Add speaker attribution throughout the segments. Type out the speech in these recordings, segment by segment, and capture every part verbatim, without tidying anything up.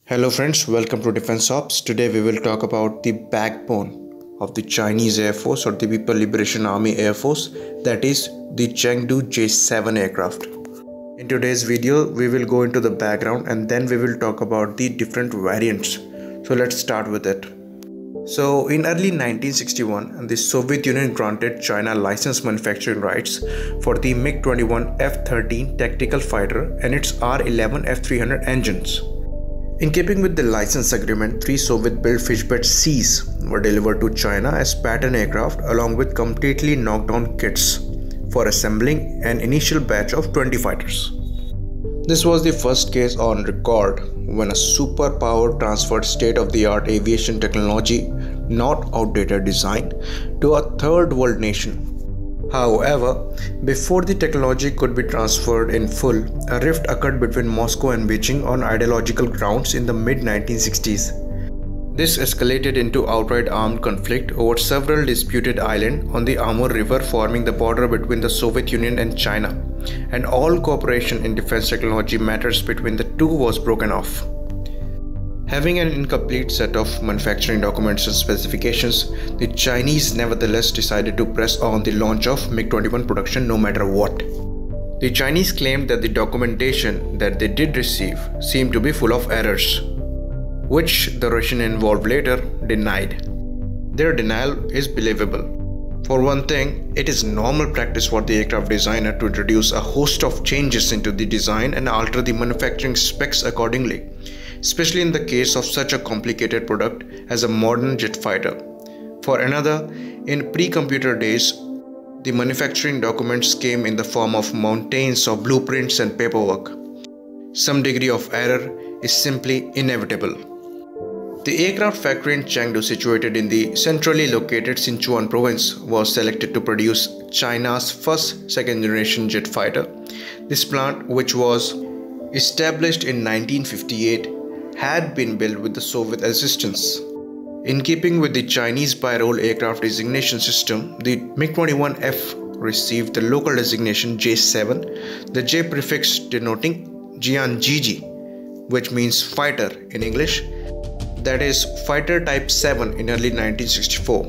Speaker 1: Hello friends, welcome to Defense Ops. Today we will talk about the backbone of the Chinese Air Force or the People Liberation Army Air Force, that is the Chengdu J seven aircraft. In today's video we will go into the background and then we will talk about the different variants. So let's start with it. So in early nineteen sixty-one, the Soviet Union granted China license manufacturing rights for the MiG twenty-one F thirteen tactical fighter and its R eleven F three hundred engines. In keeping with the license agreement, three Soviet-built Fishbed Cs were delivered to China as pattern aircraft along with completely knocked-down kits for assembling an initial batch of twenty fighters. This was the first case on record when a superpower transferred state-of-the-art aviation technology, not outdated design, to a third-world nation. However, before the technology could be transferred in full, a rift occurred between Moscow and Beijing on ideological grounds in the mid nineteen sixties. This escalated into outright armed conflict over several disputed islands on the Amur River, forming the border between the Soviet Union and China, and all cooperation in defense technology matters between the two was broken off. Having an incomplete set of manufacturing documents and specifications, the Chinese nevertheless decided to press on the launch of MiG twenty-one production no matter what. The Chinese claimed that the documentation that they did receive seemed to be full of errors, which the Russian involved later denied. Their denial is believable. For one thing, it is normal practice for the aircraft designer to introduce a host of changes into the design and alter the manufacturing specs accordingly, especially in the case of such a complicated product as a modern jet fighter. For another, in pre-computer days, the manufacturing documents came in the form of mountains of blueprints and paperwork. Some degree of error is simply inevitable. The aircraft factory in Chengdu, situated in the centrally located Sichuan province, was selected to produce China's first second-generation jet fighter. This plant, which was established in nineteen fifty-eight, had been built with the Soviet assistance. In keeping with the Chinese by-role aircraft designation system, the MiG twenty-one F received the local designation J seven, the J prefix denoting Jianjiji, which means fighter in English, that is fighter type seven, in early nineteen sixty-four.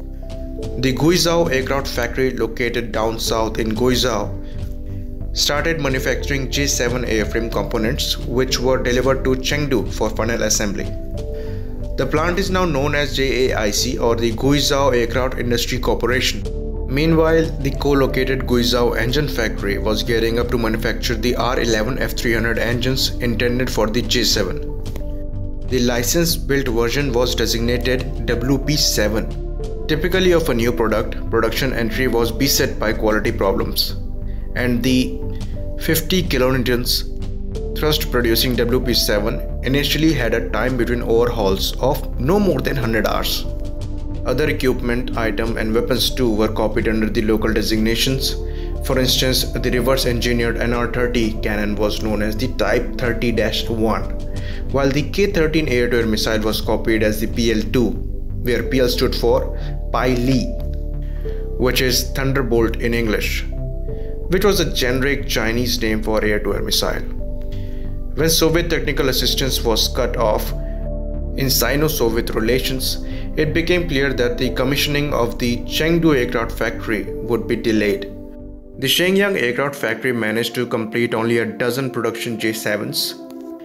Speaker 1: The Guizhou aircraft factory, located down south in Guizhou, started manufacturing J seven airframe components, which were delivered to Chengdu for final assembly. The plant is now known as J A I C, or the Guizhou Aircraft Industry Corporation. Meanwhile, the co-located Guizhou engine factory was gearing up to manufacture the R eleven F three hundred engines intended for the J seven. The license-built version was designated W P seven. Typically of a new product, production entry was beset by quality problems, and the fifty kilonewtons thrust producing W P seven initially had a time between overhauls of no more than one hundred hours. Other equipment, item and weapons too were copied under the local designations. For instance, the reverse-engineered N R thirty cannon was known as the Type thirty dash one, while the K thirteen air-to-air missile was copied as the P L two, where P L stood for Pai Li, which is Thunderbolt in English, which was a generic Chinese name for air-to-air missile. When Soviet technical assistance was cut off in Sino-Soviet relations, it became clear that the commissioning of the Chengdu aircraft factory would be delayed. The Shenyang aircraft factory managed to complete only a dozen production J sevens.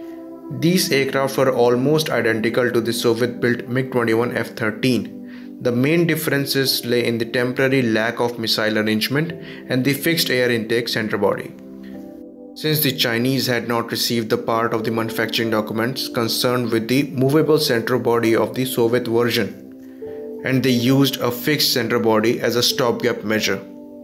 Speaker 1: These aircraft were almost identical to the Soviet-built MiG twenty-one F thirteen. The main differences lay in the temporary lack of missile arrangement and the fixed air intake center body. Since the Chinese had not received the part of the manufacturing documents concerned with the movable center body of the Soviet version, and they used a fixed center body as a stopgap measure.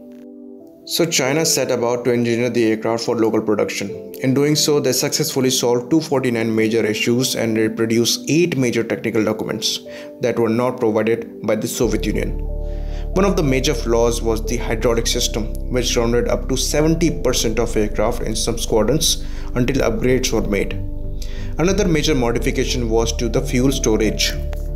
Speaker 1: So China set about to engineer the aircraft for local production. In doing so, they successfully solved two hundred forty-nine major issues and they produced eight major technical documents that were not provided by the Soviet Union. One of the major flaws was the hydraulic system, which rounded up to seventy percent of aircraft in some squadrons until upgrades were made. Another major modification was to the fuel storage,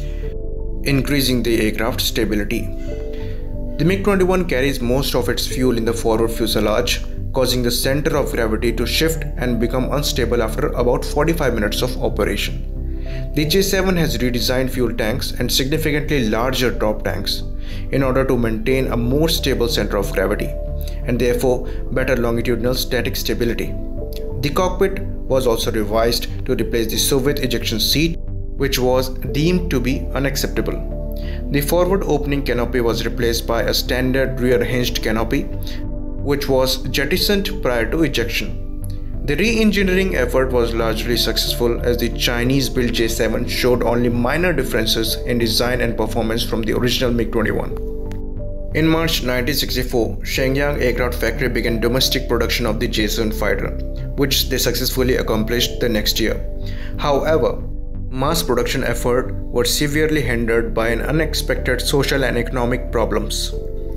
Speaker 1: increasing the aircraft stability. The MiG twenty-one carries most of its fuel in the forward fuselage, causing the center of gravity to shift and become unstable after about forty-five minutes of operation. The J seven has redesigned fuel tanks and significantly larger drop tanks in order to maintain a more stable center of gravity and therefore better longitudinal static stability. The cockpit was also revised to replace the Soviet ejection seat, which was deemed to be unacceptable. The forward opening canopy was replaced by a standard rear hinged canopy, which was jettisoned prior to ejection. The re-engineering effort was largely successful as the Chinese-built J seven showed only minor differences in design and performance from the original MiG twenty-one. In March nineteen sixty-four, Shenyang Aircraft Factory began domestic production of the J seven fighter, which they successfully accomplished the next year. However, mass production efforts were severely hindered by an unexpected social and economic problems.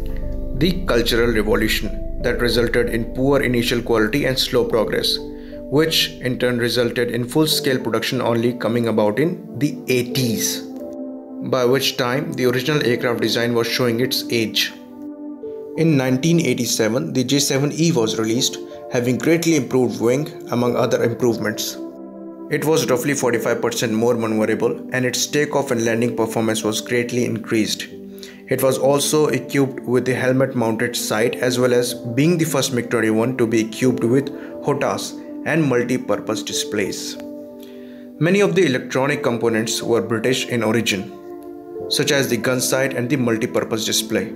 Speaker 1: The Cultural Revolution that resulted in poor initial quality and slow progress, which in turn resulted in full-scale production only coming about in the eighties, by which time the original aircraft design was showing its age. In nineteen eighty-seven, the J seven E was released, having greatly improved wing among other improvements. It was roughly forty-five percent more maneuverable and its takeoff and landing performance was greatly increased. It was also equipped with a helmet-mounted sight as well as being the first MiG twenty-one to be equipped with H O T A S and multi-purpose displays. Many of the electronic components were British in origin, such as the gun sight and the multi-purpose display.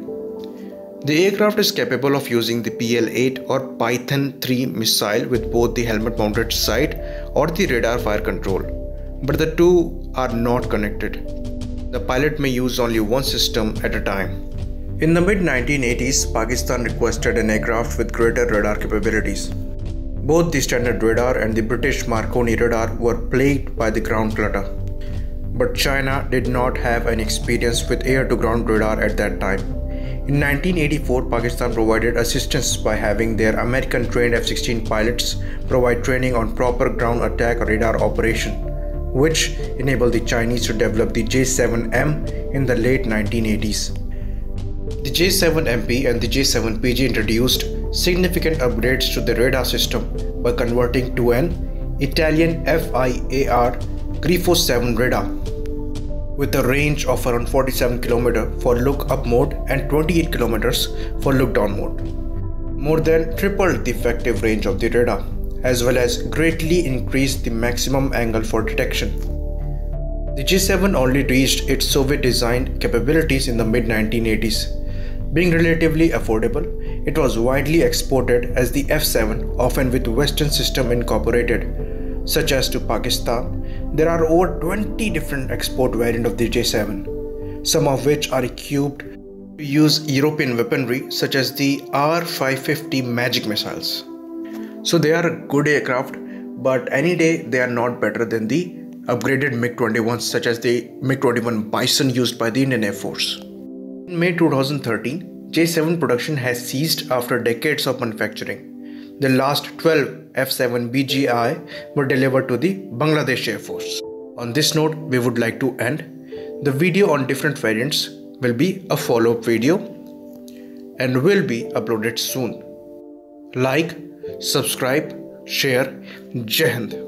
Speaker 1: The aircraft is capable of using the P L eight or Python three missile with both the helmet-mounted sight or the radar fire control, but the two are not connected. The pilot may use only one system at a time. In the mid nineteen eighties, Pakistan requested an aircraft with greater radar capabilities. Both the standard radar and the British Marconi radar were plagued by the ground clutter. But China did not have any experience with air-to-ground radar at that time. In nineteen eighty-four, Pakistan provided assistance by having their American-trained F sixteen pilots provide training on proper ground attack radar operation, which enabled the Chinese to develop the J seven M in the late nineteen eighties. The J seven M P and the J seven P G introduced significant upgrades to the radar system by converting to an Italian F I A R Grifo seven radar with a range of around forty-seven kilometers for look-up mode and twenty-eight kilometers for look-down mode, more than tripled the effective range of the radar, as well as greatly increased the maximum angle for detection. The J seven only reached its Soviet-designed capabilities in the mid nineteen eighties. Being relatively affordable, it was widely exported as the F seven, often with Western system incorporated, such as to Pakistan. There are over twenty different export variants of the J seven, some of which are equipped to use European weaponry such as the R five fifty Magic missiles. So they are a good aircraft, but any day they are not better than the upgraded MiG twenty-one such as the MiG twenty-one Bison used by the Indian Air Force. In May two thousand thirteen, J seven production has ceased after decades of manufacturing. The last twelve F seven B G I were delivered to the Bangladesh Air Force. On this note, we would like to end. The video on different variants will be a follow-up video and will be uploaded soon. Like, subscribe, share. Jai Hind.